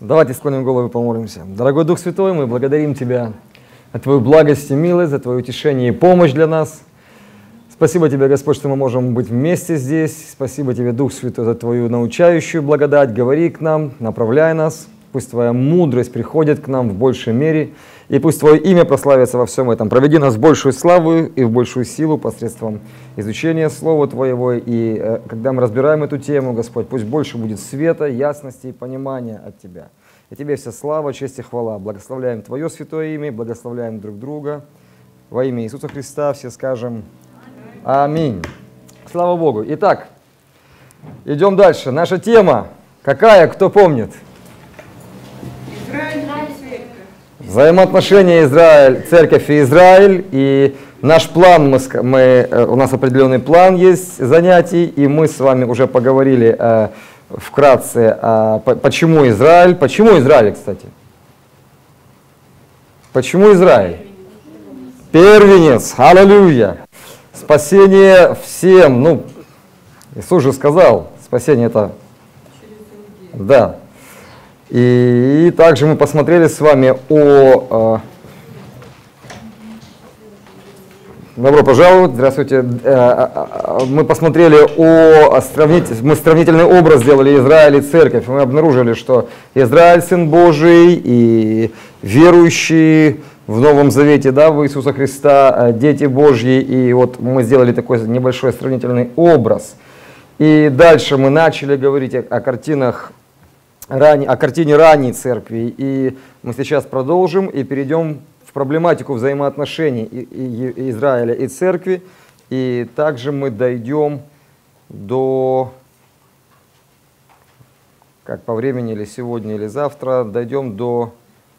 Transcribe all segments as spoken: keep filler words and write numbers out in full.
Давайте склоним голову и помолимся. Дорогой Дух Святой, мы благодарим Тебя за Твою благость и милость, за Твое утешение и помощь для нас. Спасибо Тебе, Господь, что мы можем быть вместе здесь. Спасибо Тебе, Дух Святой, за Твою научающую благодать. Говори к нам, направляй нас. Пусть Твоя мудрость приходит к нам в большей мере. И пусть Твое имя прославится во всем этом. Проведи нас в большую славу и в большую силу посредством изучения Слова Твоего. И э, когда мы разбираем эту тему, Господь, пусть больше будет света, ясности и понимания от Тебя. И Тебе вся слава, честь и хвала. Благословляем Твое святое имя, благословляем друг друга. Во имя Иисуса Христа все скажем аминь. Слава Богу. Итак, идем дальше. Наша тема какая, кто помнит? Взаимоотношения Израиль, церковь и Израиль. И наш план, мы, мы, у нас определенный план есть занятий, и мы с вами уже поговорили э, вкратце, э, почему Израиль. Почему Израиль, кстати? Почему Израиль? Первенец, аллилуйя. Спасение всем. Ну, Иисус же сказал, спасение это... Да. И также мы посмотрели с вами о... Добро пожаловать, здравствуйте. Мы посмотрели о... Сравнить, мы сравнительный образ сделали Израиль и церковь. Мы обнаружили, что Израиль Сын Божий и верующие в Новом Завете, да, в Иисуса Христа, дети Божьи. И вот мы сделали такой небольшой сравнительный образ. И дальше мы начали говорить о, о картинах, Ран... о картине ранней церкви, и мы сейчас продолжим и перейдем в проблематику взаимоотношений и, и, и Израиля и церкви, и также мы дойдем до, как по времени, или сегодня, или завтра, дойдем до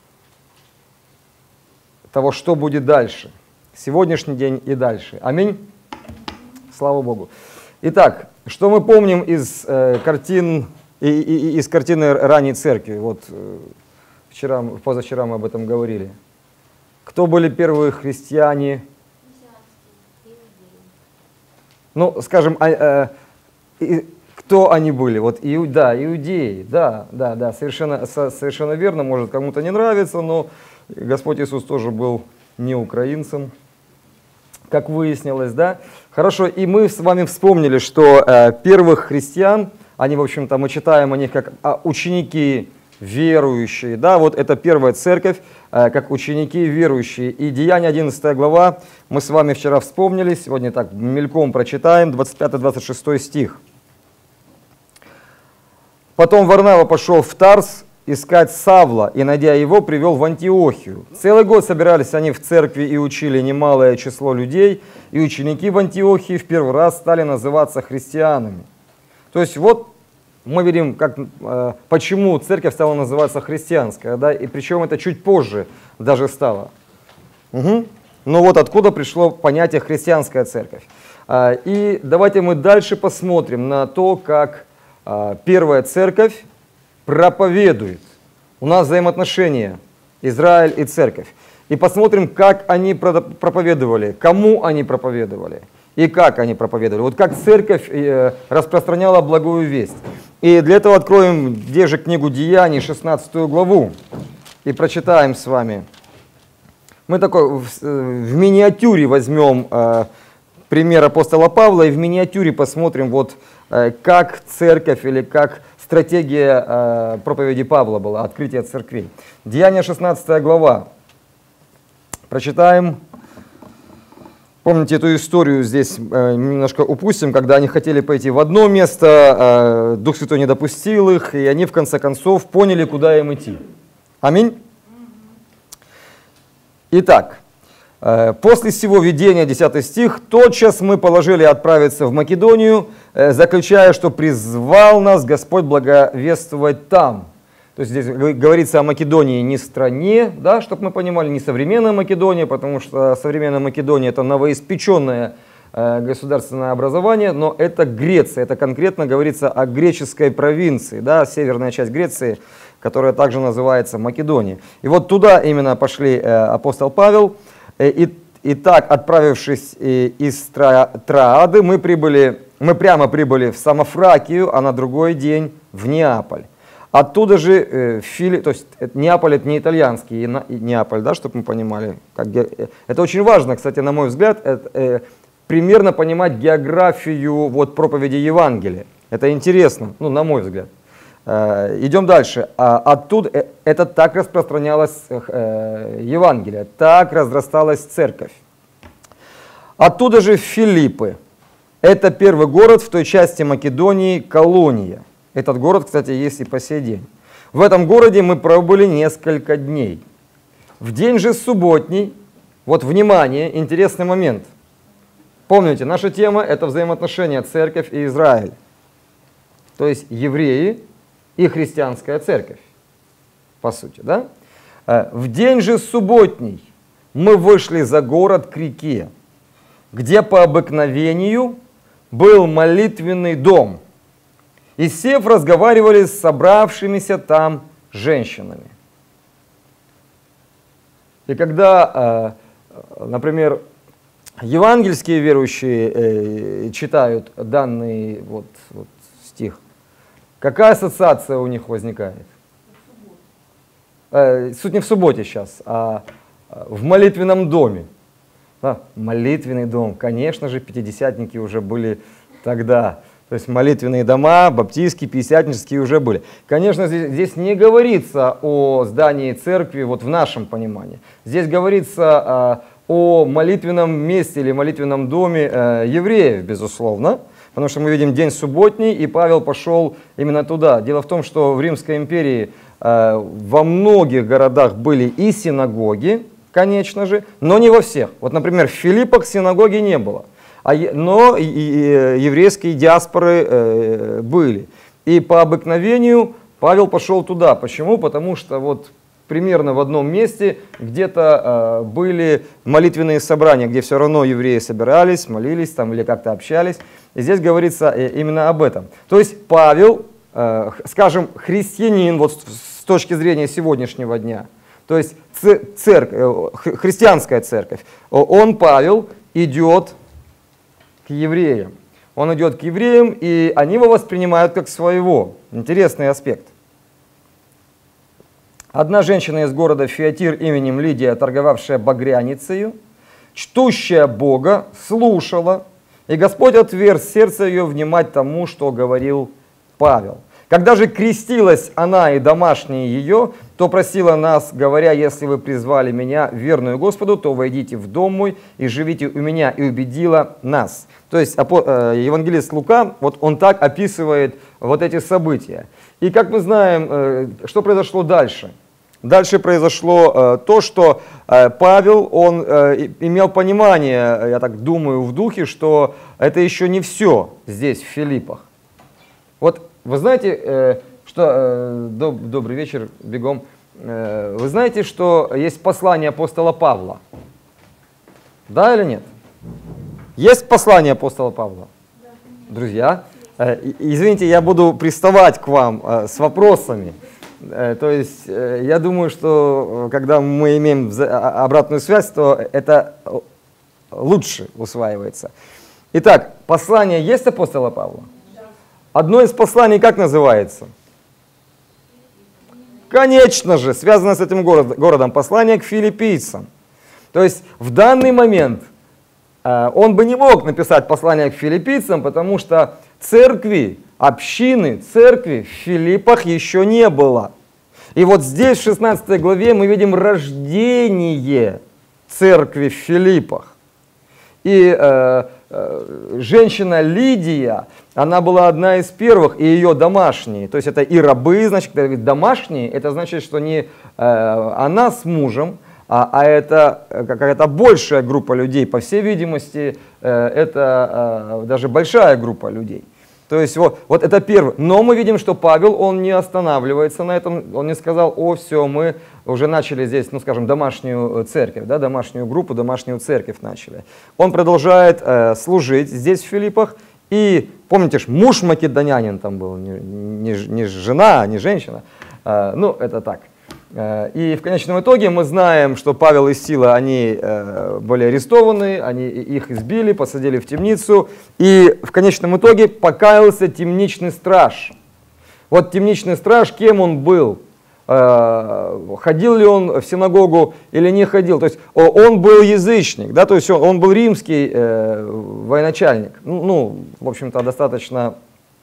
того, что будет дальше, сегодняшний день и дальше. Аминь. Слава Богу. Итак, что мы помним из э, картин, И, и, из картины ранней церкви? Вот вчера, позавчера мы об этом говорили. Кто были первые христиане? Ну, скажем, а, а, и, кто они были? Вот иу, да, иудеи, да, да, да, совершенно, совершенно верно. Может, кому-то не нравится, но Господь Иисус тоже был не украинцем, как выяснилось, да. Хорошо, и мы с вами вспомнили, что э, первых христиан, они, в общем-то, мы читаем о них как ученики верующие. Да, вот это первая церковь, как ученики верующие. И Деяния одиннадцатая глава, мы с вами вчера вспомнили, сегодня так мельком прочитаем, двадцать пятый — двадцать шестой стих. «Потом Варнава пошел в Тарс искать Савла, и, найдя его, привел в Антиохию. Целый год собирались они в церкви и учили немалое число людей, и ученики в Антиохии в первый раз стали называться христианами». То есть вот мы видим, как, э, почему церковь стала называться христианская, да, и причем это чуть позже даже стало. Угу. Но вот откуда пришло понятие христианская церковь. А, и давайте мы дальше посмотрим на то, как а, первая церковь проповедует. У нас взаимоотношения Израиль и церковь. И посмотрим, как они проповедовали, кому они проповедовали. И как они проповедовали. Вот как церковь распространяла благую весть. И для этого откроем, где же книгу Деяний, шестнадцатую главу, и прочитаем с вами. Мы такой в, в миниатюре возьмем э, пример апостола Павла, и в миниатюре посмотрим, вот, э, как церковь или как стратегия э, проповеди Павла была, открытие церквей. Деяния шестнадцатая глава. Прочитаем. Помните эту историю, здесь э, немножко упустим, когда они хотели пойти в одно место, э, Дух Святой не допустил их, и они в конце концов поняли, куда им идти. Аминь. Итак, э, после всего видения, десятый стих, «Тотчас мы положили отправиться в Македонию, э, заключая, что призвал нас Господь благовествовать там». То есть здесь говорится о Македонии, не стране, да, чтобы мы понимали, не современная Македония, потому что современная Македония — это новоиспеченное э, государственное образование, но это Греция, это конкретно говорится о греческой провинции, да, северная часть Греции, которая также называется Македония. И вот туда именно пошли э, апостол Павел, э, и, и так, отправившись э, из Тра, Троады, мы, прибыли, мы прямо прибыли в Самофракию, а на другой день в Неаполь. Оттуда же э, Фили, то есть это, Неаполь это не итальянский Неаполь, да, чтобы мы понимали. Как, это очень важно, кстати, на мой взгляд, это, э, примерно понимать географию вот, проповеди Евангелия. Это интересно, ну, на мой взгляд. Э, идем дальше. А, оттуда э, это так распространялось э, Евангелие, так разрасталась церковь. Оттуда же Филиппы. Это первый город в той части Македонии, колония. Этот город, кстати, есть и по сей день. В этом городе мы пробыли несколько дней. В день же субботний, вот внимание, интересный момент. Помните, наша тема – это взаимоотношения церковь и Израиль. То есть евреи и христианская церковь, по сути, да? В день же субботний мы вышли за город к реке, где по обыкновению был молитвенный дом. И сев, разговаривали с собравшимися там женщинами. И когда, например, евангельские верующие читают данный вот, вот стих, какая ассоциация у них возникает? Суть не в субботе сейчас, а в молитвенном доме. Да, молитвенный дом, конечно же, пятидесятники уже были тогда. То есть молитвенные дома, баптистские, пятидесятнические уже были. Конечно, здесь, здесь не говорится о здании церкви вот в нашем понимании. Здесь говорится а, о молитвенном месте или молитвенном доме а, евреев, безусловно. Потому что мы видим день субботний, и Павел пошел именно туда. Дело в том, что в Римской империи а, во многих городах были и синагоги, конечно же, но не во всех. Вот, например, в Филиппах синагоги не было. А, но и, и, еврейские диаспоры э, были. И по обыкновению Павел пошел туда. Почему? Потому что вот примерно в одном месте где-то э, были молитвенные собрания, где все равно евреи собирались, молились там или как-то общались. И здесь говорится именно об этом. То есть Павел, э, скажем, христианин вот с точки зрения сегодняшнего дня, то есть церковь, христианская церковь, он, Павел, идет к евреям. Он идет к евреям, и они его воспринимают как своего. Интересный аспект. Одна женщина из города Фиатир именем Лидия, торговавшая багряницею, чтущая Бога, слушала, и Господь отверз сердце ее внимать тому, что говорил Павел. Когда же крестилась она и домашние ее, то просила нас, говоря: если вы призвали меня, верную Господу, то войдите в дом мой и живите у меня, и убедила нас. То есть евангелист Лука, вот он так описывает вот эти события. И как мы знаем, что произошло дальше? Дальше произошло то, что Павел, он имел понимание, я так думаю, в духе, что это еще не все здесь, в Филиппах. Вот вы знаете, что... Добрый вечер, бегом. Вы знаете, что есть послание апостола Павла? Да или нет? Есть послание апостола Павла? Друзья, извините, я буду приставать к вам с вопросами. То есть я думаю, что когда мы имеем обратную связь, то это лучше усваивается. Итак, послание есть апостола Павла? Одно из посланий как называется? Конечно же, связано с этим город, городом, послание к филиппийцам. То есть в данный момент э, он бы не мог написать послание к филиппийцам, потому что церкви, общины, церкви в Филиппах еще не было. И вот здесь в шестнадцатой главе мы видим рождение церкви в Филиппах. И э, э, женщина Лидия, она была одна из первых, и ее домашние. То есть это и рабы, значит, когда говорит домашние, это значит, что не э, она с мужем, а, а это какая-то большая группа людей. По всей видимости, э, это э, даже большая группа людей. То есть вот, вот это первое. Но мы видим, что Павел, он не останавливается на этом. Он не сказал: о, все, мы уже начали здесь, ну скажем, домашнюю церковь, да, домашнюю группу, домашнюю церковь начали. Он продолжает э, служить здесь в Филиппах. И помните, муж македонянин там был, не, не, не жена, не женщина. Э, ну, это так. Э, и в конечном итоге мы знаем, что Павел и Сила, они э, были арестованы, они их избили, посадили в темницу. И в конечном итоге покаялся темничный страж. Вот темничный страж, кем он был? Ходил ли он в синагогу или не ходил? То есть он был язычник, да, то есть он, он был римский э, военачальник. Ну, ну, в общем-то, достаточно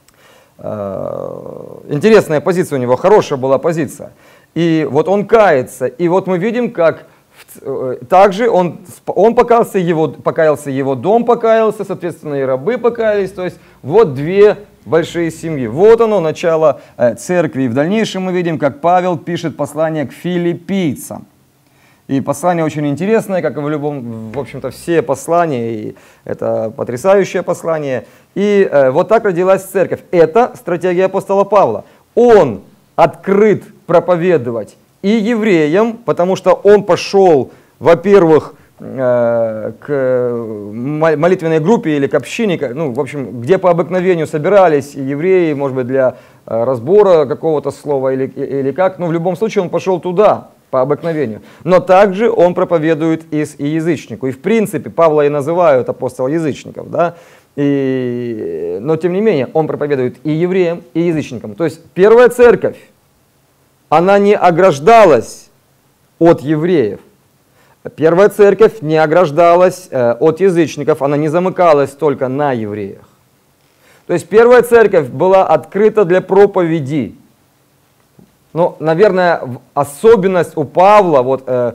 э, интересная позиция у него, хорошая была позиция. И вот он кается, и вот мы видим, как в, также он, он покаялся, его, покаялся, его дом покаялся, соответственно, и рабы покаялись. То есть вот две большие семьи. Вот оно, начало э, церкви. И в дальнейшем мы видим, как Павел пишет послание к филиппийцам. И послание очень интересное, как и в любом, в общем-то, все послания. И это потрясающее послание. И э, вот так родилась церковь. Это стратегия апостола Павла. Он открыт проповедовать и евреям, потому что он пошел, во-первых, к молитвенной группе или к общине, ну, в общем, где по обыкновению собирались евреи, может быть, для разбора какого-то слова или, или как, но в любом случае он пошел туда по обыкновению. Но также он проповедует и, и язычнику. И в принципе Павла и называют апостол язычников, да? И, но тем не менее он проповедует и евреям, и язычникам. То есть первая церковь, она не ограждалась от евреев. Первая церковь не ограждалась э, от язычников, она не замыкалась только на евреях. То есть первая церковь была открыта для проповеди. Ну, наверное, особенность у Павла, вот, э,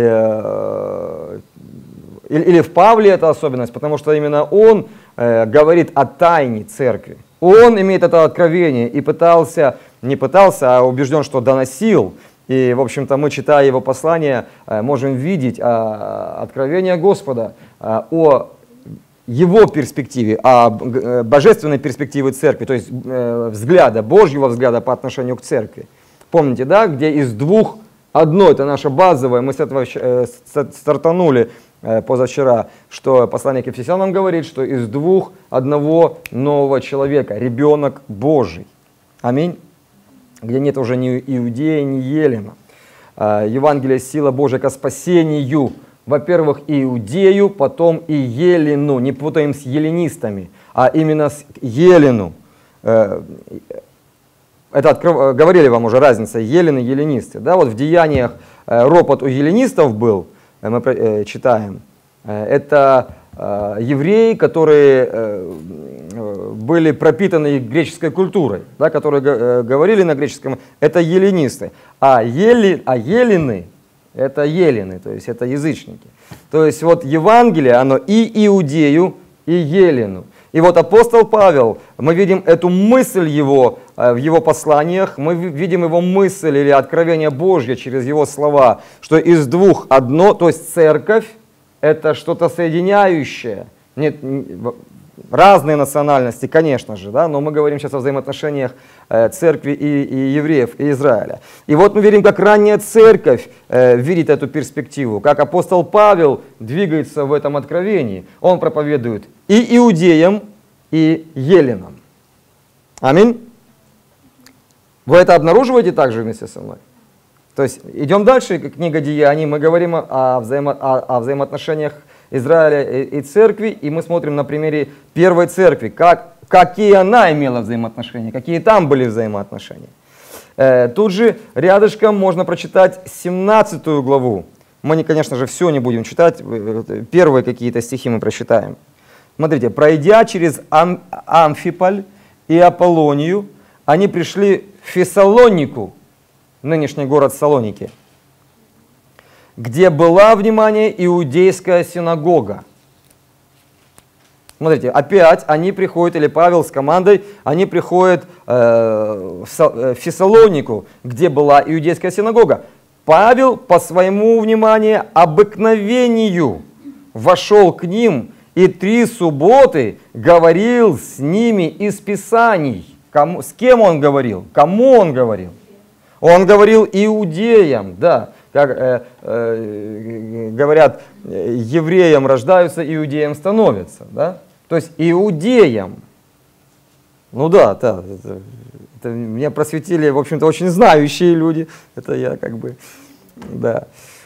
э, или, или в Павле это особенность, потому что именно он э, говорит о тайне церкви. Он имеет это откровение и пытался, не пытался, а убежден, что доносил. И, в общем-то, мы, читая его послание, можем видеть откровение Господа о его перспективе, о божественной перспективе церкви, то есть взгляда, Божьего взгляда по отношению к церкви. Помните, да, где из двух одно, это наша базовая, мы с этого стартанули позавчера, что послание к Ефесянам говорит, что из двух одного нового человека, ребенок Божий. Аминь. Где нет уже ни иудея, ни елена. Евангелие — сила Божия ко спасению. Во-первых, иудею, потом и елену. Не путаем с еленистами, а именно с елену. Это открыв... говорили вам уже разница, елены, еленисты. Да, вот в Деяниях ропот у еленистов был, мы читаем. Это евреи, которые были пропитаны греческой культурой, да, которые говорили на греческом, это еленисты. А, ели, а елены — это елены, то есть это язычники. То есть вот Евангелие, оно и иудею, и елену. И вот апостол Павел, мы видим эту мысль его в его посланиях, мы видим его мысль или откровение Божье через его слова, что из двух одно, то есть церковь, это что-то соединяющее. Нет, разные национальности, конечно же, да, но мы говорим сейчас о взаимоотношениях э, церкви и, и евреев, и Израиля. И вот мы видим, как ранняя церковь э, видит эту перспективу, как апостол Павел двигается в этом откровении. Он проповедует и иудеям, и еленам. Аминь. Вы это обнаруживаете также вместе со мной? То есть идем дальше, книга Деяний, мы говорим о, взаимо, о, о взаимоотношениях Израиля и, и церкви, и мы смотрим на примере первой церкви, как, какие она имела взаимоотношения, какие там были взаимоотношения. Э, тут же рядышком можно прочитать семнадцатую главу. Мы, конечно же, все не будем читать, первые какие-то стихи мы прочитаем. Смотрите, пройдя через Ам, Амфиполь и Аполлонию, они пришли в Фессалонику, нынешний город Салоники, где была, внимание, иудейская синагога. Смотрите, опять они приходят, или Павел с командой, они приходят э, в Фессалонику, где была иудейская синагога. Павел по своему, вниманию, обыкновению вошел к ним и три субботы говорил с ними из Писаний. Кому, с кем он говорил? Кому он говорил? Он говорил иудеям, да, как э, э, говорят, евреям рождаются, иудеям становятся, да, то есть иудеям. Ну да, да, это, это меня просветили, в общем-то, очень знающие люди, это я как бы, да.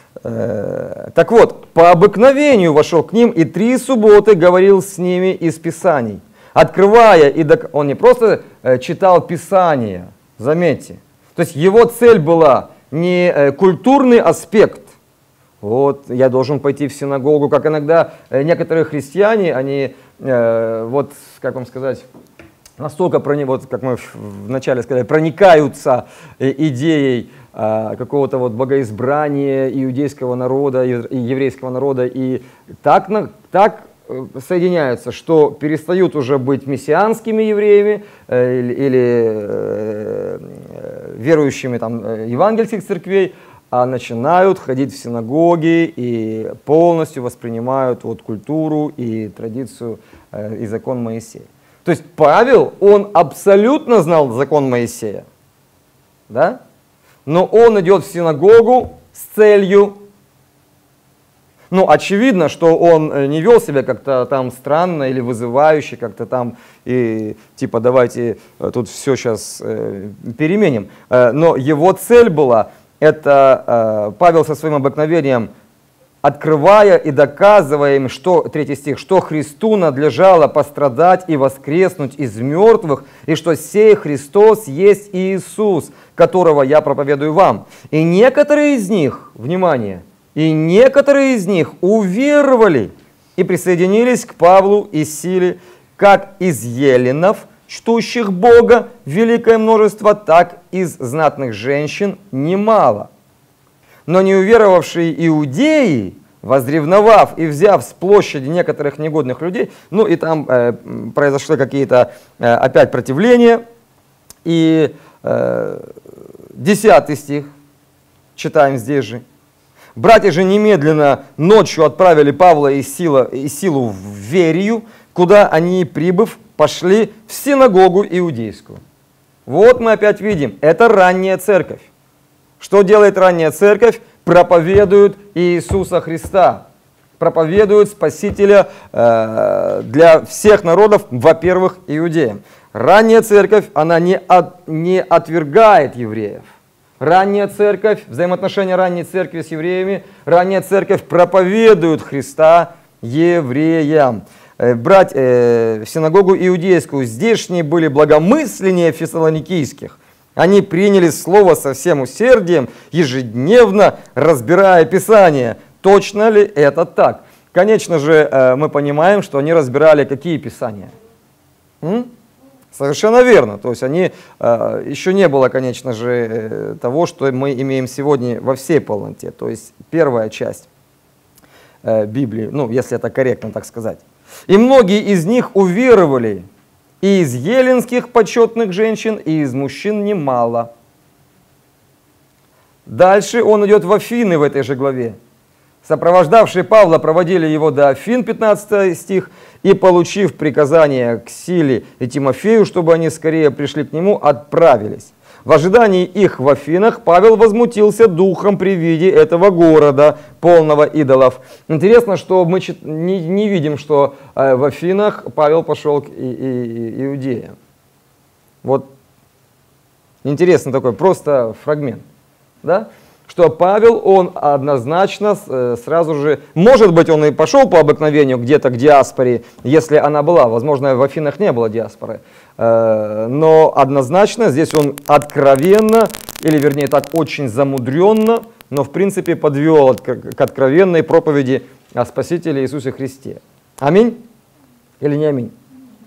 Э, так вот, по обыкновению вошел к ним и три субботы говорил с ними из Писаний, открывая, и док... он не просто э, читал Писания, Заметьте. То есть его цель была не э, культурный аспект. Вот, я должен пойти в синагогу, как иногда э, некоторые христиане, они, э, вот, как вам сказать, настолько, вот, как мы вначале сказали, проникаются э, идеей э, какого-то вот богоизбрания иудейского народа и еврейского народа, и так, так соединяются, что перестают уже быть мессианскими евреями э, или, или э, верующими там, евангельских церквей, а начинают ходить в синагоги и полностью воспринимают вот, культуру и традицию э, и закон Моисея. То есть Павел, он абсолютно знал закон Моисея, да? Но он идет в синагогу с целью. Ну, очевидно, что он не вел себя как-то там странно или вызывающе, как-то там, и типа давайте тут все сейчас э, переменим. Э, но его цель была, это э, Павел со своим обыкновением, открывая и доказывая им, что, третий стих, что Христу надлежало пострадать и воскреснуть из мертвых, и что сей Христос есть Иисус, которого я проповедую вам. И некоторые из них, внимание, И некоторые из них уверовали и присоединились к Павлу и Силе, как из еленов, чтущих Бога, великое множество, так из знатных женщин немало. Но неуверовавшие иудеи, возревновав и взяв с площади некоторых негодных людей, ну и там э, произошли какие-то э, опять противления, и э, десятый стих, читаем здесь же. Братья же немедленно ночью отправили Павла и, Сила, и Силу в Верию, куда они, прибыв, пошли в синагогу иудейскую. Вот мы опять видим, это ранняя церковь. Что делает ранняя церковь? Проповедует Иисуса Христа. Проповедует Спасителя э, для всех народов, во-первых, иудеям. Ранняя церковь, она не, от, не отвергает евреев. Ранняя церковь, взаимоотношения ранней церкви с евреями, ранняя церковь проповедует Христа евреям. Брать э, в синагогу иудейскую, здешние были благомысленнее фессалоникийских. Они приняли слово со всем усердием, ежедневно разбирая Писание. Точно ли это так? Конечно же, э, мы понимаем, что они разбирали какие Писания? М? Совершенно верно. То есть они, э, еще не было, конечно же, э, того, что мы имеем сегодня во всей полноте. То есть первая часть э, Библии, ну, если это корректно так сказать. И многие из них уверовали, и из еленских почетных женщин, и из мужчин немало. Дальше он идет в Афины в этой же главе. Сопровождавшие Павла проводили его до Афин, пятнадцатый стих, и, получив приказание к Силе и Тимофею, чтобы они скорее пришли к нему, отправились. В ожидании их в Афинах Павел возмутился духом при виде этого города, полного идолов. Интересно, что мы не, не видим, что в Афинах Павел пошел к иудеям. Вот интересный такой просто фрагмент, да? Что Павел, он однозначно сразу же, может быть, он и пошел по обыкновению где-то к диаспоре, если она была, возможно, в Афинах не было диаспоры, но однозначно здесь он откровенно, или вернее так, очень замудренно, но в принципе подвел к откровенной проповеди о Спасителе Иисусе Христе. Аминь? Или не аминь?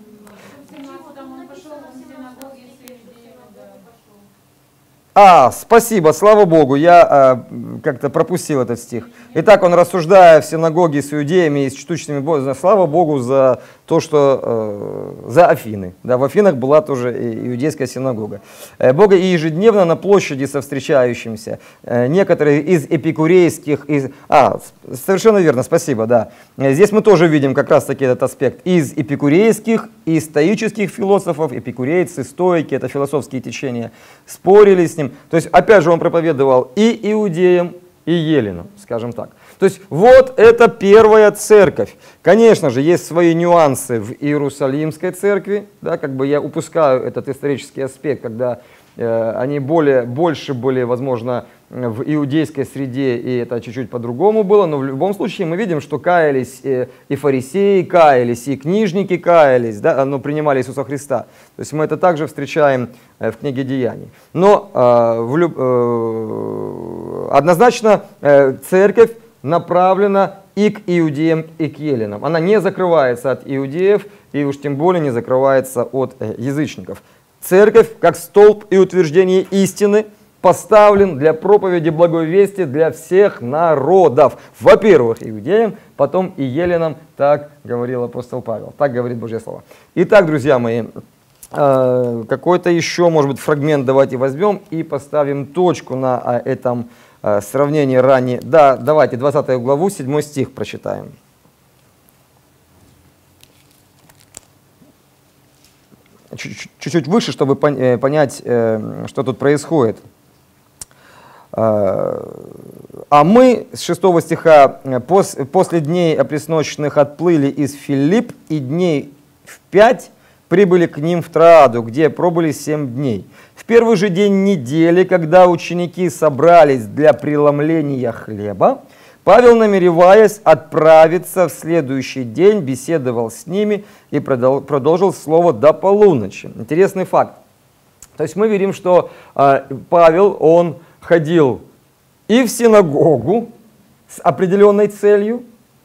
А, спасибо, слава Богу, я э, как-то пропустил этот стих. Итак, он, рассуждая в синагоге с иудеями и с чтущими Бога, слава Богу за то, что э, за Афины. Да, в Афинах была тоже иудейская синагога. Э, Бога и ежедневно на площади со встречающимся. Э, некоторые из эпикурейских, из, а, совершенно верно, спасибо, да. Э, здесь мы тоже видим как раз таки этот аспект. Из эпикурейских и стоических философов, эпикурейцы, стоики, это философские течения, спорили с ним. То есть, опять же, он проповедовал и иудеям, и еленам, скажем так. То есть, вот это первая церковь. Конечно же, есть свои нюансы в Иерусалимской церкви. Да, как бы я упускаю этот исторический аспект, когда э, они более, больше были, возможно, в иудейской среде, и это чуть-чуть по-другому было, но в любом случае мы видим, что каялись и фарисеи, каялись, и книжники каялись, да, но принимали Иисуса Христа. То есть мы это также встречаем в книге Деяний. Но э, в люб... э, однозначно э, церковь направлена и к иудеям, и к еленам. Она не закрывается от иудеев, и уж тем более не закрывается от э, язычников. Церковь, как столб и утверждение истины, поставлен для проповеди благой вести для всех народов. Во-первых, иудеям, потом и еленам, так говорил апостол Павел, так говорит Божье Слово. Итак, друзья мои, э, какой-то еще, может быть, фрагмент давайте возьмем и поставим точку на э, этом э, сравнении ранее. Да, давайте двадцатую главу, седьмой стих прочитаем. Чуть-чуть выше, чтобы понять, что тут происходит. А мы, с шестого стиха, после дней опресночных отплыли из Филипп, и дней в пять прибыли к ним в Троаду, где пробыли семь дней. В первый же день недели, когда ученики собрались для преломления хлеба, Павел, намереваясь отправиться в следующий день, беседовал с ними и продолжил слово до полуночи. Интересный факт. То есть мы видим, что Павел, он ходил и в синагогу с определенной целью,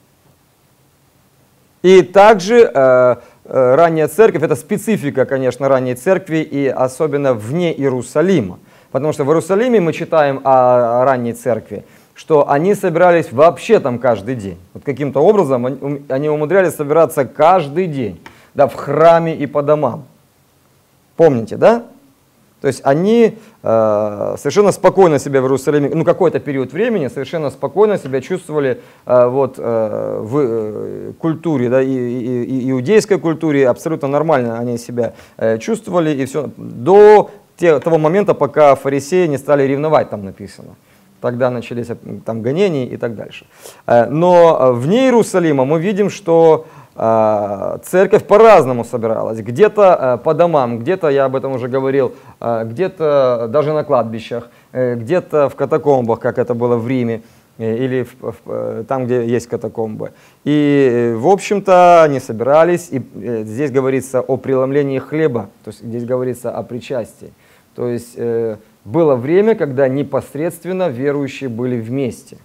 и также э, э, ранняя церковь, это специфика, конечно, ранней церкви, и особенно вне Иерусалима. Потому что в Иерусалиме мы читаем о, о ранней церкви, что они собирались вообще там каждый день. Вот каким-то образом они, они умудрялись собираться каждый день, да, в храме и по домам. Помните, да? То есть они э, совершенно спокойно себя в Иерусалиме, ну какой-то период времени, совершенно спокойно себя чувствовали э, вот, э, в э, культуре, да, и, и, и иудейской культуре, абсолютно нормально они себя э, чувствовали, и все до те, того момента, пока фарисеи не стали ревновать, там написано. Тогда начались там гонения и так дальше. Э, но вне Иерусалима мы видим, что церковь по-разному собиралась, где-то по домам, где-то, я об этом уже говорил, где-то даже на кладбищах, где-то в катакомбах, как это было в Риме, или в, в, там, где есть катакомбы. И, в общем-то, они собирались, и здесь говорится о преломлении хлеба, то есть здесь говорится о причастии. То есть было время, когда непосредственно верующие были вместе.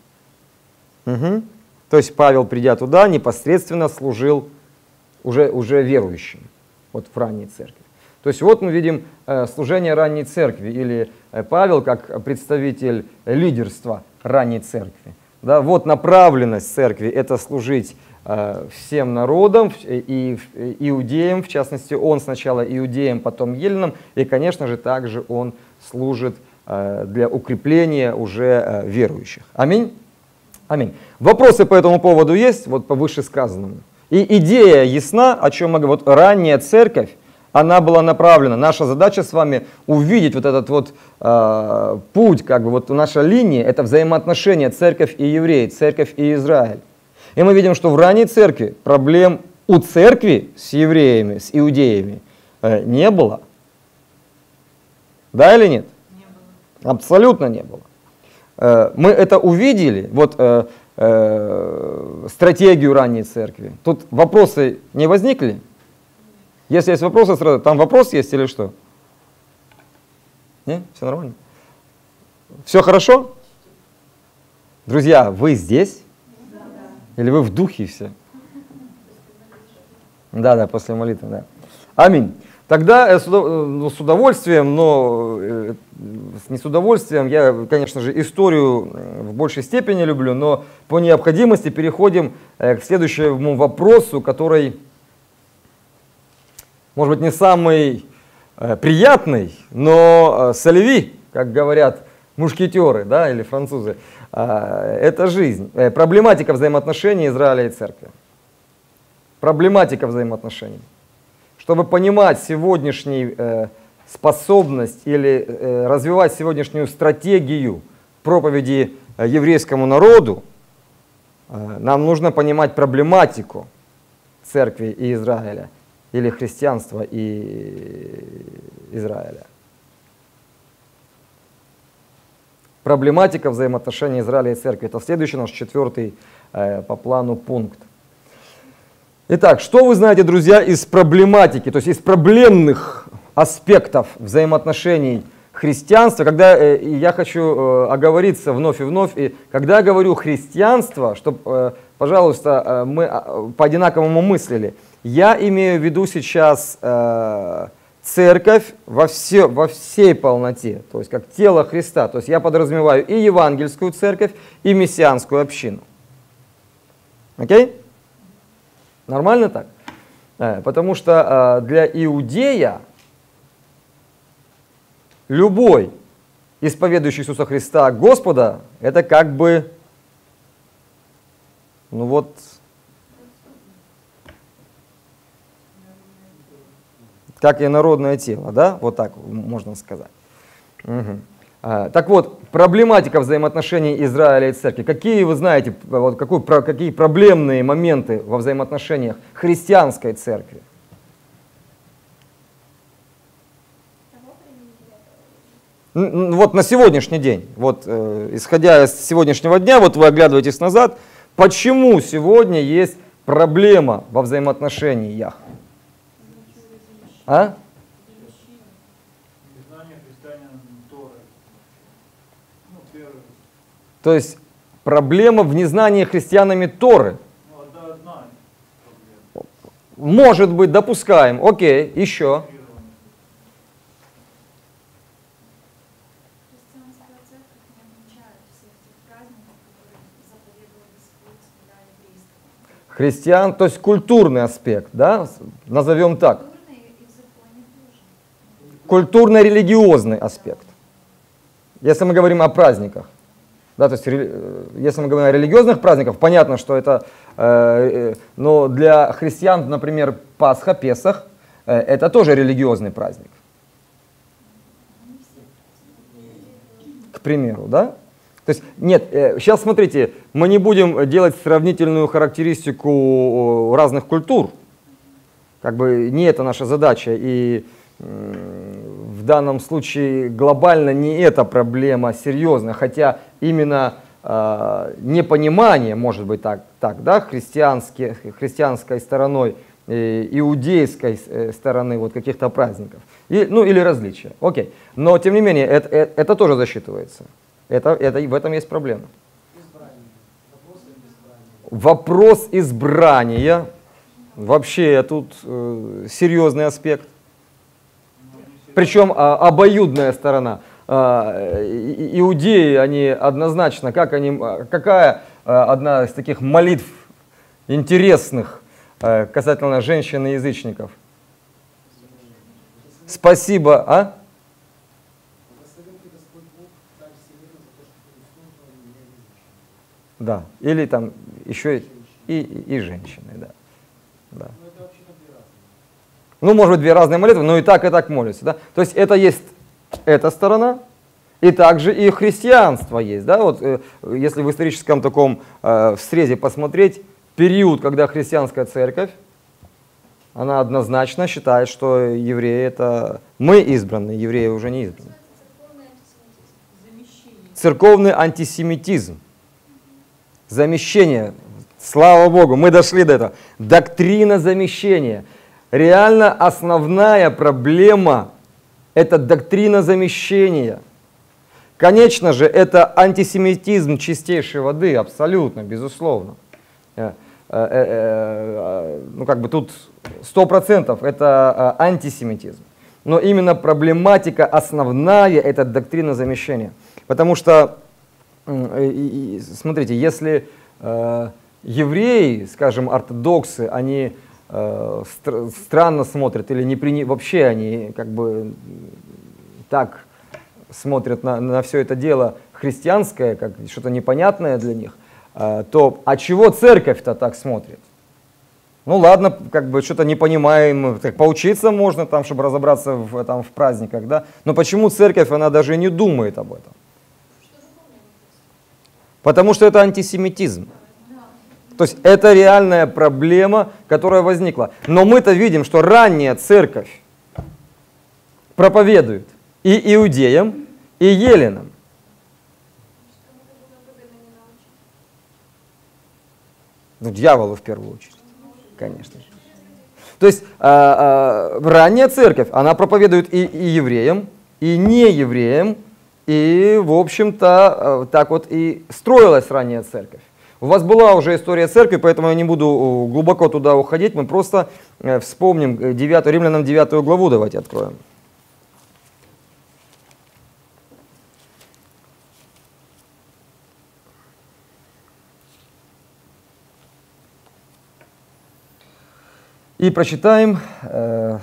Угу. То есть Павел, придя туда, непосредственно служил уже, уже верующим, вот в ранней церкви. То есть вот мы видим э, служение ранней церкви, или э, Павел как представитель лидерства ранней церкви. Да, вот направленность церкви – это служить э, всем народам, и, и иудеям, в частности, он сначала иудеям, потом еленам, и, конечно же, также он служит э, для укрепления уже э, верующих. Аминь. Аминь. Вопросы по этому поводу есть, вот по вышесказанному. И идея ясна, о чем мы говорим. Вот ранняя церковь, она была направлена. Наша задача с вами увидеть вот этот вот э, путь, как бы вот наша линия, это взаимоотношения церковь и евреи, церковь и Израиль. И мы видим, что в ранней церкви проблем у церкви с евреями, с иудеями э, не было. Да или нет? Не было. Абсолютно не было. Мы это увидели, вот э, э, стратегию ранней церкви. Тут вопросы не возникли? Если есть вопросы, сразу, там вопрос есть или что? Не? Все нормально? Все хорошо? Друзья, вы здесь? Да, да. Или вы в духе все? Да, да, после молитвы, да. Аминь. Тогда с удовольствием, но не с удовольствием, я, конечно же, историю в большей степени люблю, но по необходимости переходим к следующему вопросу, который, может быть, не самый приятный, но солеви, как говорят мушкетеры, да, или французы, это жизнь. Проблематика взаимоотношений Израиля и церкви. Проблематика взаимоотношений. Чтобы понимать сегодняшнюю э, способность или э, развивать сегодняшнюю стратегию проповеди э, еврейскому народу, э, нам нужно понимать проблематику церкви и Израиля, или христианства и Израиля. Проблематика взаимоотношений Израиля и церкви. Это следующий наш четвертый э, по плану пункт. Итак, что вы знаете, друзья, из проблематики, то есть из проблемных аспектов взаимоотношений христианства, когда э, я хочу э, оговориться вновь и вновь, и когда я говорю христианство, чтобы, э, пожалуйста, э, мы э, по-одинаковому мыслили, я имею в виду сейчас э, церковь во, все, во всей полноте, то есть как тело Христа, то есть я подразумеваю и евангельскую церковь, и мессианскую общину. Окей? Нормально так? Э, потому что э, для иудея любой, исповедующий Иисуса Христа Господа, это как бы, ну вот, как и народное тело, да, вот так можно сказать. Угу. А, так вот, проблематика взаимоотношений Израиля и церкви. Какие вы знаете, вот, какую, про, какие проблемные моменты во взаимоотношениях христианской церкви? Вот на сегодняшний день, вот э, исходя из сегодняшнего дня, вот вы оглядываетесь назад, почему сегодня есть проблема во взаимоотношениях? А? То есть проблема в незнании христианами Торы. Может быть, допускаем. Окей, еще. Христиан, то есть культурный аспект, да, назовем так. Культурно-религиозный аспект. Если мы говорим о праздниках, да, то есть если мы говорим о религиозных праздниках, понятно, что это, э, но для христиан, например, Пасха, Песах, э, это тоже религиозный праздник. К примеру, да? То есть, нет, сейчас смотрите, мы не будем делать сравнительную характеристику разных культур. Как бы не это наша задача. И в данном случае глобально не эта проблема серьезная. Хотя именно э, непонимание, может быть так, так да, христианской стороной, э, иудейской стороны вот, каких-то праздников. И, ну или различия. Окей. Но тем не менее, это, это, это тоже засчитывается. Это, это, в этом есть проблема. Вопрос избрания. Вообще тут э, серьезный аспект. Причем а, обоюдная сторона. А, и, иудеи, они однозначно, как они, какая а, одна из таких молитв интересных а, касательно женщин и язычников? Спасибо, а? Да, или там еще и, и, и женщины, да. Да. Ну, может быть, две разные молитвы, но и так, и так молятся, да. То есть это есть эта сторона, и также и христианство есть, да. Вот э, если в историческом таком э, в срезе посмотреть, период, когда христианская церковь, она однозначно считает, что евреи это мы избранные, евреи уже не избранные. Церковный антисемитизм. Замещение. Слава Богу, мы дошли до этого. Доктрина замещения. Реально основная проблема – это доктрина замещения. Конечно же, это антисемитизм чистейшей воды, абсолютно, безусловно. Ну, как бы тут сто процентов это антисемитизм. Но именно проблематика основная – это доктрина замещения. Потому что, смотрите, если э, евреи, скажем, ортодоксы, они э, стр странно смотрят или не при... вообще они как бы так смотрят на, на все это дело христианское, как что-то непонятное для них, э, то а чего церковь-то так смотрит? Ну ладно, как бы что-то не понимаем, так, поучиться можно, там, чтобы разобраться в, там, в праздниках, да? Но почему церковь, она даже не думает об этом? Потому что это антисемитизм. То есть это реальная проблема, которая возникла. Но мы-то видим, что ранняя церковь проповедует и иудеям, и еленам. Ну, дьяволу в первую очередь, конечно же. То есть а, а, ранняя церковь, она проповедует и, и евреям, и неевреям, и, в общем-то, так вот и строилась ранняя церковь. У вас была уже история церкви, поэтому я не буду глубоко туда уходить, мы просто вспомним девятую, Римлянам девятую главу, давайте откроем. И прочитаем э,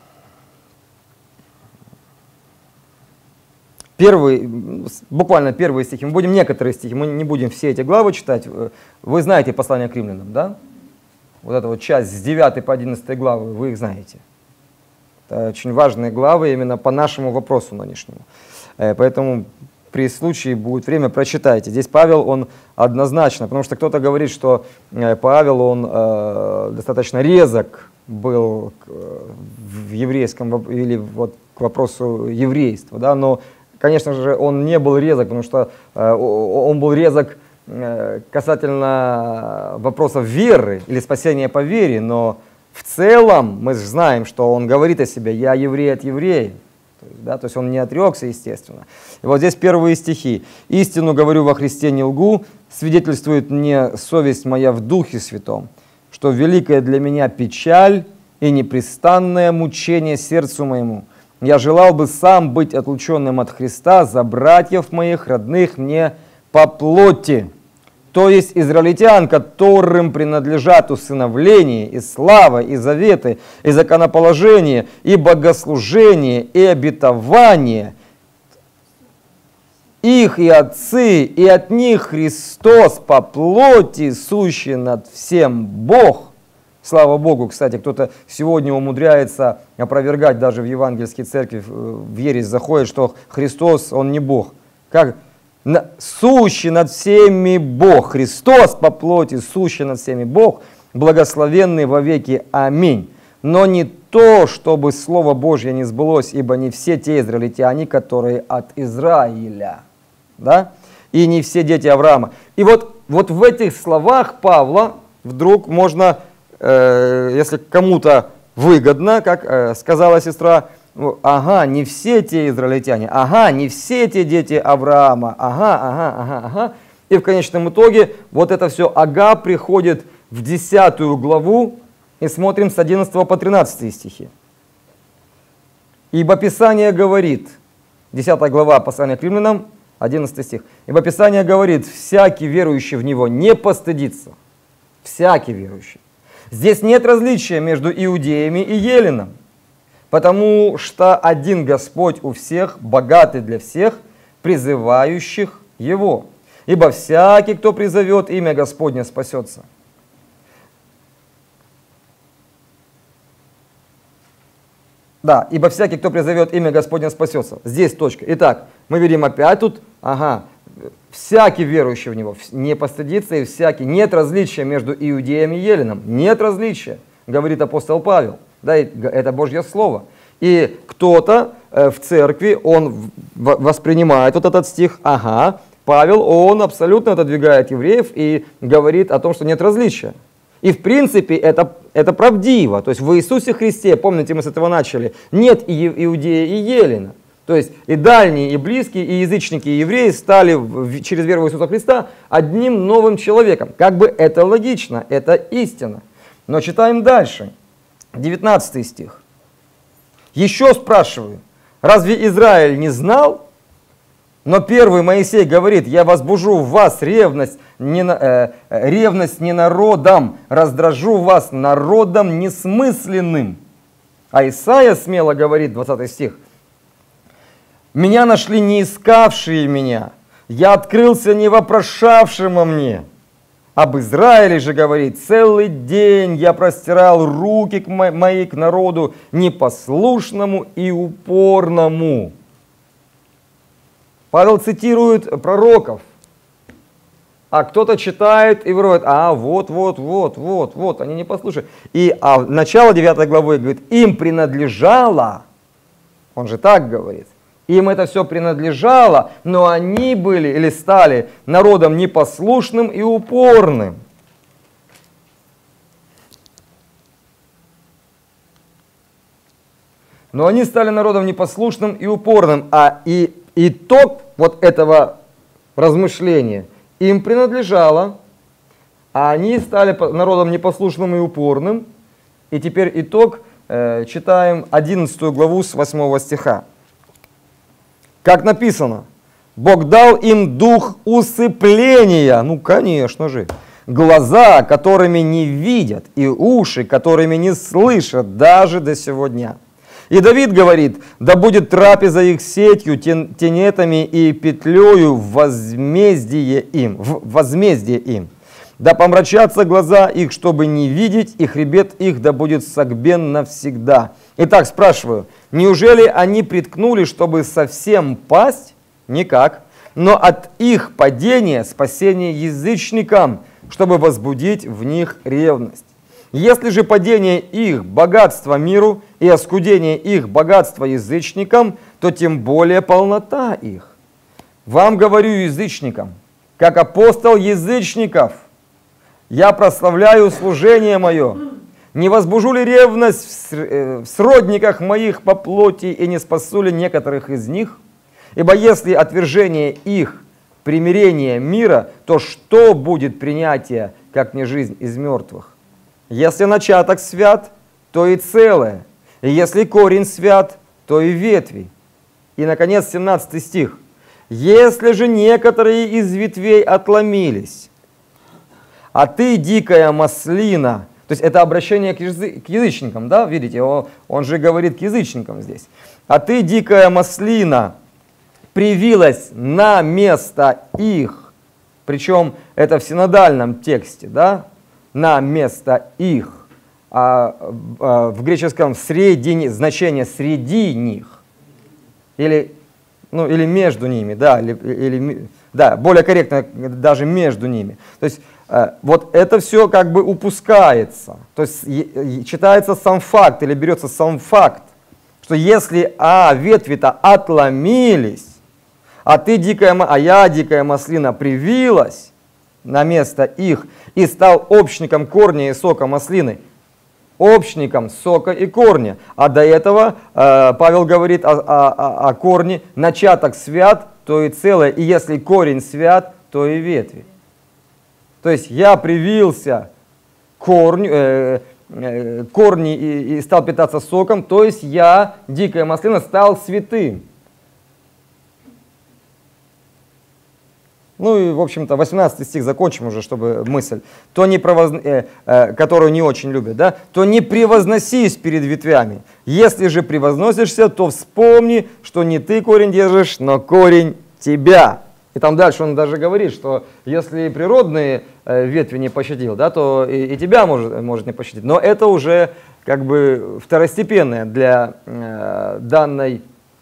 первый, буквально первые стихи. Мы будем некоторые стихи, мы не будем все эти главы читать. Вы знаете послание к римлянам, да? Вот эта вот часть с девятой по одиннадцатой главы, вы их знаете. Это очень важные главы именно по нашему вопросу нынешнему. Э, поэтому при случае будет время, прочитайте. Здесь Павел, он однозначно, потому что кто-то говорит, что Павел, он э, достаточно резок был к, в еврейском, или вот к вопросу еврейства, да, но, конечно же, он не был резок, потому что э, он был резок э, касательно вопросов веры или спасения по вере, но в целом мы знаем, что он говорит о себе: «Я еврей от евреев». То есть, да, то есть он не отрекся, естественно. И вот здесь первые стихи. «Истину говорю во Христе, не лгу, свидетельствует мне совесть моя в Духе Святом, что великая для меня печаль и непрестанное мучение сердцу моему. Я желал бы сам быть отлученным от Христа за братьев моих, родных мне по плоти». То есть израильтян, которым принадлежат усыновление, и слава, и заветы, и законоположение, и богослужение, и обетование. Их и отцы, и от них Христос по плоти, сущий над всем Бог. Слава Богу, кстати, кто-то сегодня умудряется опровергать, даже в евангельской церкви в ересь заходит, что Христос, Он не Бог. Как? Сущий над всеми Бог, Христос по плоти, сущий над всеми Бог, благословенный во веки. Аминь. Но не то, чтобы Слово Божье не сбылось, ибо не все те израильтяне, которые от Израиля, да? И не все дети Авраама. И вот, вот в этих словах Павла вдруг можно, э, если кому-то выгодно, как э, сказала сестра, ага, не все те израильтяне, ага, не все те дети Авраама, ага, ага, ага, ага. И в конечном итоге вот это все ага приходит в десятую главу, и смотрим с одиннадцатого по тринадцатый стихи. Ибо Писание говорит, десятая глава послания к римлянам, одиннадцатый стих. Ибо Писание говорит: всякий верующий в Него не постыдится. Всякий верующий. Здесь нет различия между иудеями и еленом. Потому что один Господь у всех, богатый для всех, призывающих Его. Ибо всякий, кто призовет имя Господне, спасется. Да, ибо всякий, кто призовет имя Господне, спасется. Здесь точка. Итак, мы видим опять тут, ага, всякий верующий в Него не постыдится, и всякий. Нет различия между иудеем и еленом. Нет различия, говорит апостол Павел. Да, это Божье Слово. И кто-то э, в церкви, он в, воспринимает вот этот стих, ага, Павел, он абсолютно отодвигает евреев и говорит о том, что нет различия. И в принципе это, это правдиво. То есть в Иисусе Христе, помните, мы с этого начали, нет и иудея, и елена. То есть и дальние, и близкие, и язычники, и евреи стали в, через веру в Иисуса Христа одним новым человеком. Как бы это логично, это истина. Но читаем дальше. девятнадцатый стих. Еще спрашиваю, разве Израиль не знал? Но первый Моисей говорит: я возбужу в вас ревность не, э, ревность не народом, раздражу вас народом несмысленным. А Исаия смело говорит, двадцатый стих, меня нашли не искавшие меня, я открылся не вопрошавшим о мне. Об Израиле же говорит: целый день я простирал руки к мои к народу непослушному и упорному. Павел цитирует пророков, а кто-то читает и говорит: а вот, вот, вот, вот, вот, они не послушали. И а начало девятой главы говорит: им принадлежало, он же так говорит, им это все принадлежало, но они были или стали народом непослушным и упорным. Но они стали народом непослушным и упорным, а и итог вот этого размышления им принадлежало, а они стали народом непослушным и упорным. И теперь итог, э, читаем одиннадцатую главу с восьмого стиха. Как написано, Бог дал им дух усыпления, ну конечно же, глаза, которыми не видят, и уши, которыми не слышат даже до сего дня. И Давид говорит, да будет трапеза их сетью, тен, тенетами и петлею в возмездие им, в возмездие им. Да помрачатся глаза их, чтобы не видеть, и хребет их да будет согбен навсегда. Итак, спрашиваю, неужели они приткнули, чтобы совсем пасть? Никак. Но от их падения спасение язычникам, чтобы возбудить в них ревность. Если же падение их богатства миру и оскудение их богатства язычникам, то тем более полнота их. Вам говорю язычникам, как апостол язычников, я прославляю служение мое. Не возбужу ли ревность в сродниках моих по плоти и не спасу ли некоторых из них? Ибо если отвержение их примирение мира, то что будет принятие, как не жизнь из мертвых? Если начаток свят, то и целое. И если корень свят, то и ветви. И, наконец, семнадцатый стих. Если же некоторые из ветвей отломились, а ты, дикая маслина, то есть это обращение к, язы, к язычникам, да, видите, он, он же говорит к язычникам здесь. А ты, дикая маслина, привилась на место их, причем это в синодальном тексте, да, на место их, а, а в греческом среди, значение среди них, или, ну, или между ними, да, или, или, да, более корректно даже между ними. То есть вот это все как бы упускается, то есть читается сам факт или берется сам факт, что если а, ветви-то отломились, а ты дикая, а я дикая маслина привилась на место их и стал общником корня и сока маслины, общником сока и корня. А до этого э, Павел говорит о, о, о корне, начаток свят, то и целое, и если корень свят, то и ветви. То есть я привился корню, э, э, корни и, и стал питаться соком, то есть я, дикая маслина, стал святым. Ну и, в общем-то, восемнадцатый стих закончим уже, чтобы мысль, то не провоз... э, э, которую не очень любят, да? То не превозносись перед ветвями. Если же превозносишься, то вспомни, что не ты корень держишь, но корень тебя. И там дальше он даже говорит, что если природные э, ветви не пощадил, да, то и, и тебя может, может не пощадить. Но это уже как бы второстепенное для э, данной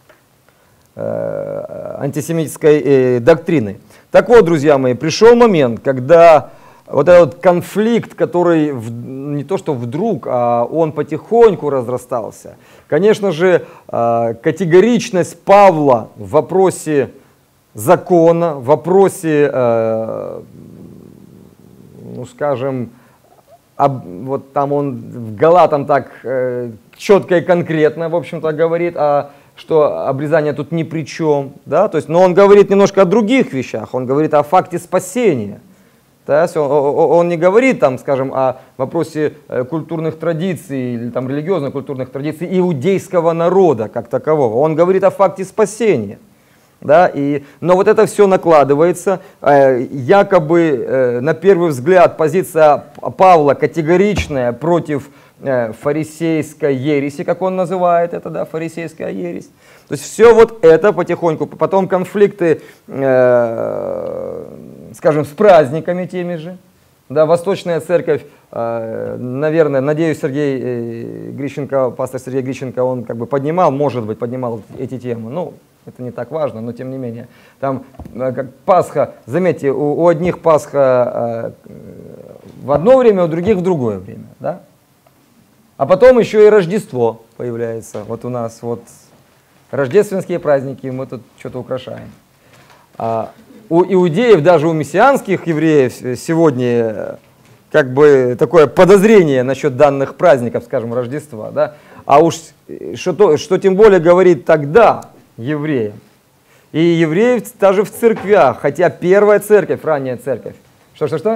э, антисемитской э, доктрины. Так вот, друзья мои, пришел момент, когда вот этот конфликт, который в, не то что вдруг, а он потихоньку разрастался. Конечно же, э, категоричность Павла в вопросе закона, в вопросе, э, ну скажем, об, вот там он в Галатам так э, четко и конкретно, в общем-то, говорит, а, что обрезание тут ни при чем, да, то есть, но он говорит немножко о других вещах, он говорит о факте спасения. То есть он, он не говорит, там, скажем, о вопросе культурных традиций или там, религиозно-культурных традиций иудейского народа как такового, он говорит о факте спасения. Да, и, но вот это все накладывается, э, якобы э, на первый взгляд позиция Павла категоричная против э, фарисейской ереси, как он называет это, да, фарисейская ересь. То есть все вот это потихоньку, потом конфликты, э, скажем, с праздниками теми же. Да, Восточная церковь, э, наверное, надеюсь, Сергей э, Грищенко, пастор Сергей Грищенко, он как бы поднимал, может быть, поднимал эти темы. Ну, это не так важно, но тем не менее. Там как Пасха, заметьте, у, у одних Пасха э, в одно время, у других в другое время. Да? А потом еще и Рождество появляется. Вот у нас вот рождественские праздники, мы тут что-то украшаем. А у иудеев, даже у мессианских евреев сегодня как бы такое подозрение насчет данных праздников, скажем, Рождества. Да? а уж что, то, что тем более говорит тогда евреям. И евреев даже в церквях, хотя первая церковь, ранняя церковь. Что-что-что?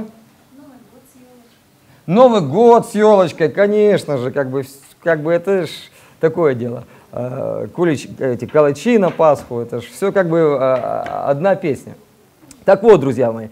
Новый год с елочкой, конечно же, как бы, как бы это ж такое дело. Кулич, эти калачи на Пасху, это же все как бы одна песня. Так вот, друзья мои,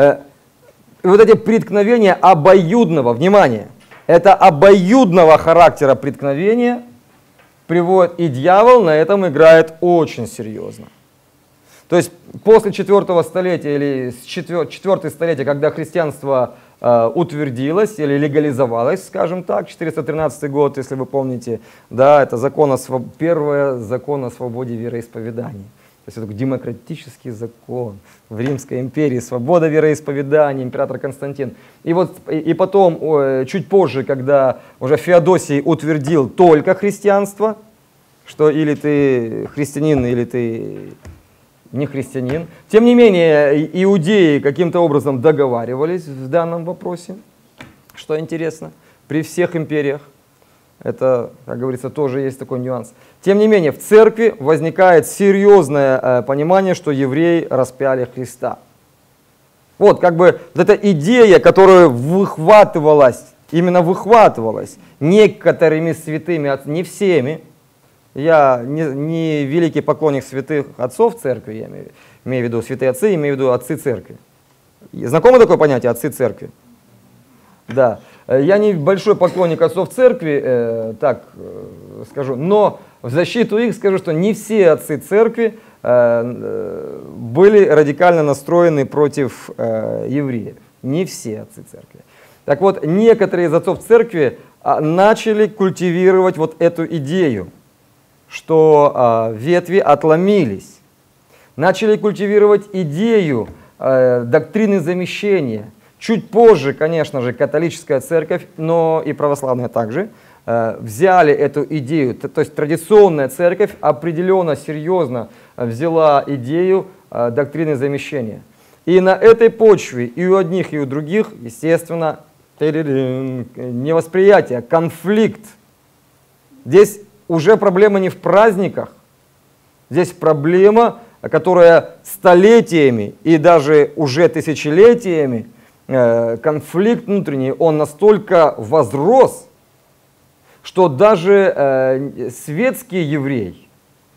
вот эти преткновения обоюдного, внимание, это обоюдного характера преткновения приводит, и дьявол на этом играет очень серьезно. То есть после четвертого столетия или с четвертого столетия, когда христианство э, утвердилось или легализовалось, скажем так, четыреста тринадцатый год, если вы помните, да, это закон о своб... первый закон о свободе вероисповедания. То есть это такой демократический закон в Римской империи, свобода вероисповедания, император Константин. И вот и, и потом, о, чуть позже, когда уже Феодосий утвердил только христианство, что или ты христианин, или ты не христианин. Тем не менее, иудеи каким-то образом договаривались в данном вопросе, что интересно, при всех империях. Это, как говорится, тоже есть такой нюанс. Тем не менее, в церкви возникает серьезное э, понимание, что евреи распяли Христа. Вот, как бы, вот эта идея, которая выхватывалась, именно выхватывалась некоторыми святыми, не всеми. Я не, не великий поклонник святых отцов церкви, я имею, имею в виду святые отцы, имею в виду отцы церкви. Знакомо такое понятие отцы церкви? Да. Я не большой поклонник отцов церкви, э, так э, скажу, но в защиту их скажу, что не все отцы церкви э, э, были радикально настроены против э, евреев. Не все отцы церкви. Так вот, некоторые из отцов церкви а, начали культивировать вот эту идею, что а, ветви отломились. Начали культивировать идею а, доктрины замещения. Чуть позже, конечно же, католическая церковь, но и православная также, а, взяли эту идею. То есть традиционная церковь определенно серьезно взяла идею а, доктрины замещения. И на этой почве и у одних, и у других, естественно, невосприятие, конфликт. Здесь уже проблема не в праздниках, здесь проблема, которая столетиями и даже уже тысячелетиями, э, конфликт внутренний, он настолько возрос, что даже э, светский еврей,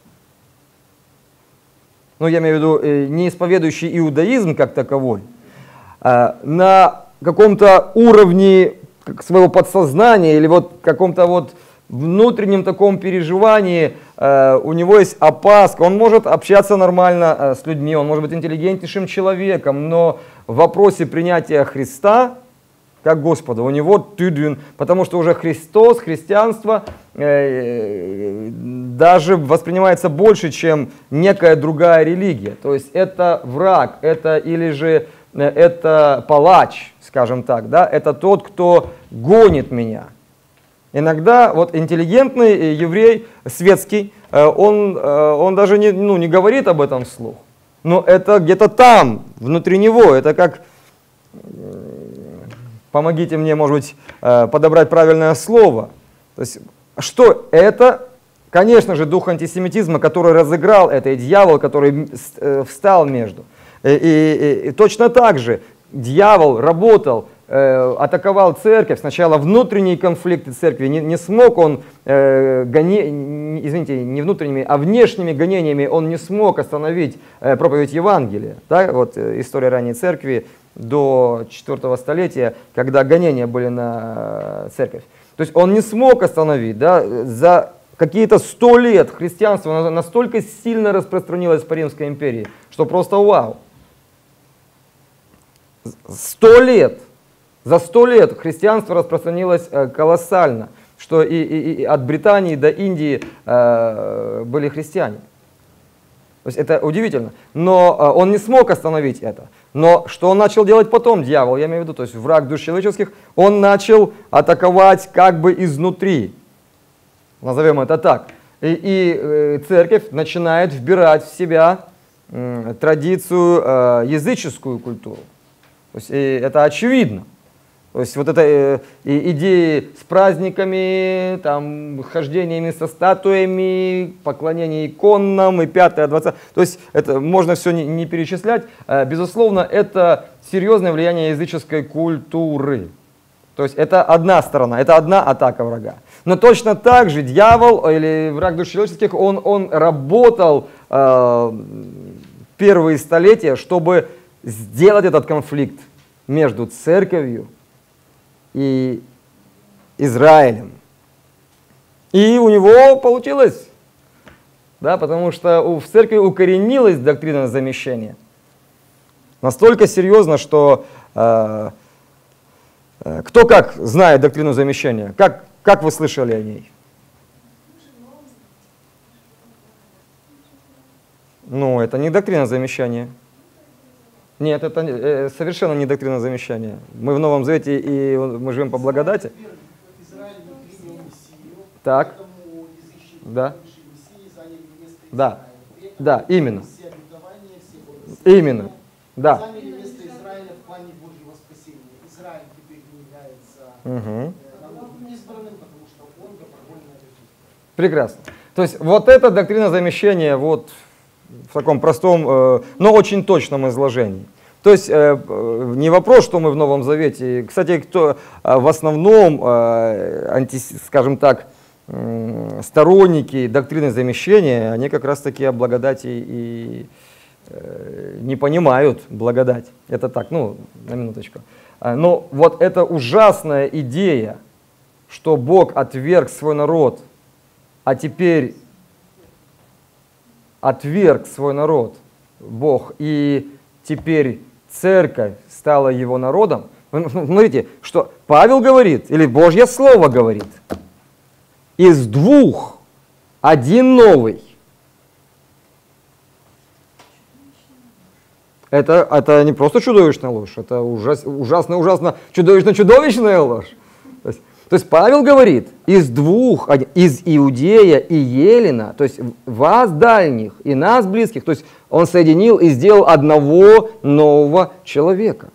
ну я имею в виду э, не исповедующий иудаизм как таковой, э, на каком-то уровне своего подсознания или вот каком-то вот внутреннем таком переживании э, у него есть опаска, он может общаться нормально э, с людьми, он может быть интеллигентнейшим человеком, но в вопросе принятия Христа как Господа у него тыдвин, потому что уже Христос, христианство э, даже воспринимается больше, чем некая другая религия. То есть это враг, это или же э, это палач, скажем так, да, это тот, кто гонит меня. Иногда вот интеллигентный еврей, светский, он, он даже не, ну, не говорит об этом вслух. Но это где-то там, внутри него, это как, помогите мне, может быть, подобрать правильное слово. То есть, что это? Конечно же, дух антисемитизма, который разыграл это, и дьявол, который встал между. И, и, и точно так же дьявол работал, атаковал церковь, сначала внутренние конфликты церкви, не, не смог он, э, гоне, не, извините, не внутренними, а внешними гонениями он не смог остановить э, проповедь Евангелия. Да? Вот э, история ранней церкви до четвёртого столетия, когда гонения были на э, церковь. То есть он не смог остановить, да? За какие-то сто лет христианство настолько сильно распространилось по Римской империи, что просто вау. Сто лет! За сто лет христианство распространилось колоссально, что и, и, и от Британии до Индии э, были христиане. То есть это удивительно. Но э, он не смог остановить это. Но что он начал делать потом, дьявол, я имею в виду, то есть враг душ человеческих, он начал атаковать как бы изнутри. Назовем это так. И, и э, церковь начинает вбирать в себя э, традицию, э, языческую культуру. То есть, и это очевидно. То есть вот это э, идеи с праздниками, там, хождениями со статуями, поклонение иконам и пятое, двадцатое. То есть это можно все не, не перечислять. Э, безусловно, это серьезное влияние языческой культуры. То есть это одна сторона, это одна атака врага. Но точно так же дьявол или враг душ человеческих, он, он работал э, первые столетия, чтобы сделать этот конфликт между церковью и Израилем. И у него получилось, да, потому что в церкви укоренилась доктрина замещения. Настолько серьезно, что э, э, кто как знает доктрину замещения? Как, как вы слышали о ней? Ну, это не доктрина замещания. Нет, это э, совершенно не доктрина замещания. Мы в Новом Завете и мы живем по благодати. Так. Да. Да. Да, именно. Именно. Да. Угу. Прекрасно. То есть вот эта доктрина замещения вот в таком простом, э, но очень точном изложении. То есть э, не вопрос, что мы в Новом Завете. Кстати, кто э, в основном, э, анти, скажем так, э, сторонники доктрины замещения, они как раз таки о благодати и э, не понимают благодать. Это так, ну, на минуточку. Но вот эта ужасная идея, что Бог отверг свой народ, а теперь отверг свой народ Бог, и теперь церковь стала его народом. Смотрите, что Павел говорит, или Божье Слово говорит, из двух один новый. Это, это не просто чудовищная ложь, это ужас, ужасно, ужасно, чудовищно-чудовищная ложь. То есть, то есть Павел говорит, из двух, из Иудея и Елена, то есть вас дальних и нас близких, то есть он соединил и сделал одного нового человека.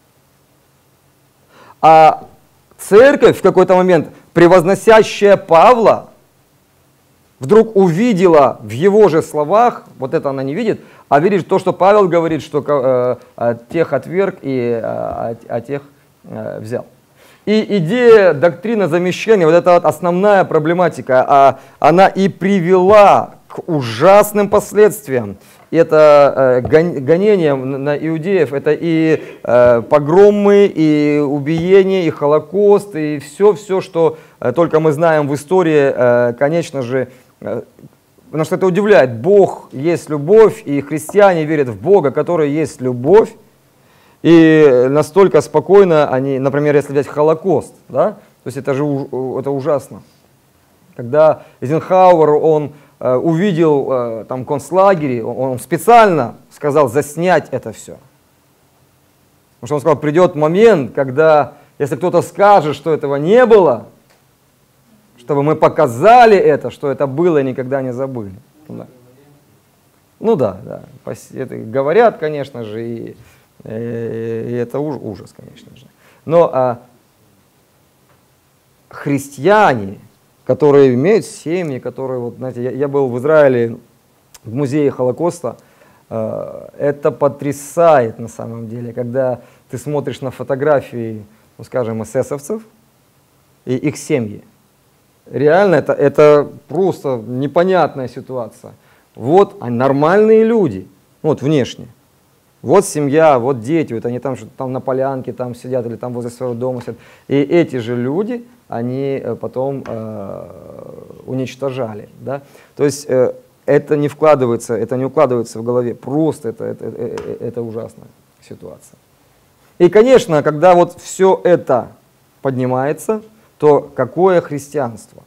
А церковь в какой-то момент, превозносящая Павла, вдруг увидела в его же словах, вот это она не видит, а видит то, что Павел говорит, что э, тех отверг и э, а тех э, взял. И идея доктрины замещения, вот эта вот основная проблематика, а, она и привела к ужасным последствиям. Это э, гонение на иудеев, это и э, погромы, и убиения, и Холокост, и все-все, что э, только мы знаем в истории, э, конечно же, э, потому что это удивляет. Бог есть любовь, и христиане верят в Бога, который есть любовь. И настолько спокойно они, например, если взять Холокост, да, то есть это же это ужасно. Когда Эйзенхауэр, он э, увидел э, там концлагерь, он, он специально сказал заснять это все. Потому что он сказал, придет момент, когда, если кто-то скажет, что этого не было, чтобы мы показали это, что это было и никогда не забыли. Да. Ну да, да. Это говорят, конечно же, и, и это ужас, конечно же. Но а, христиане, которые имеют семьи, которые, вот, знаете, я, я был в Израиле в музее Холокоста, э, это потрясает на самом деле, когда ты смотришь на фотографии, ну, скажем, эсэсовцев и их семьи. Реально это, это просто непонятная ситуация. Вот они, нормальные люди, вот внешне. Вот семья, вот дети, вот они там, там на полянке там сидят или там возле своего дома сидят. И эти же люди, они потом э, уничтожали. Да? То есть э, это не вкладывается, это не укладывается в голове. Просто это, это, это, это ужасная ситуация. И, конечно, когда вот все это поднимается, то какое христианство?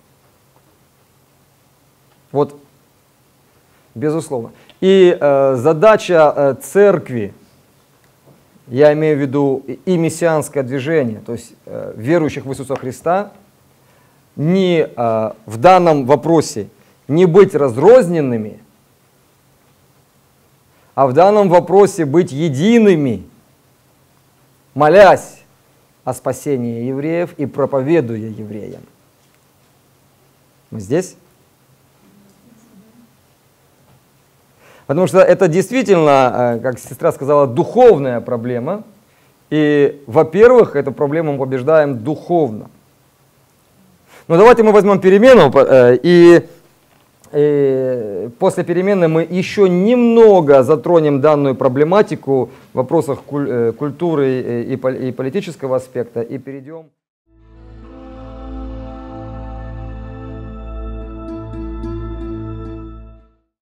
Вот, безусловно. И э, задача э, церкви, я имею в виду и мессианское движение, то есть э, верующих в Иисуса Христа, не э, в данном вопросе не быть разрозненными, а в данном вопросе быть едиными, молясь о спасении евреев и проповедуя евреям. Мы здесь? Потому что это действительно, как сестра сказала, духовная проблема. И, во-первых, эту проблему мы побеждаем духовно. Но давайте мы возьмем перемену, и, и после перемены мы еще немного затронем данную проблематику в вопросах культуры и политического аспекта и перейдем...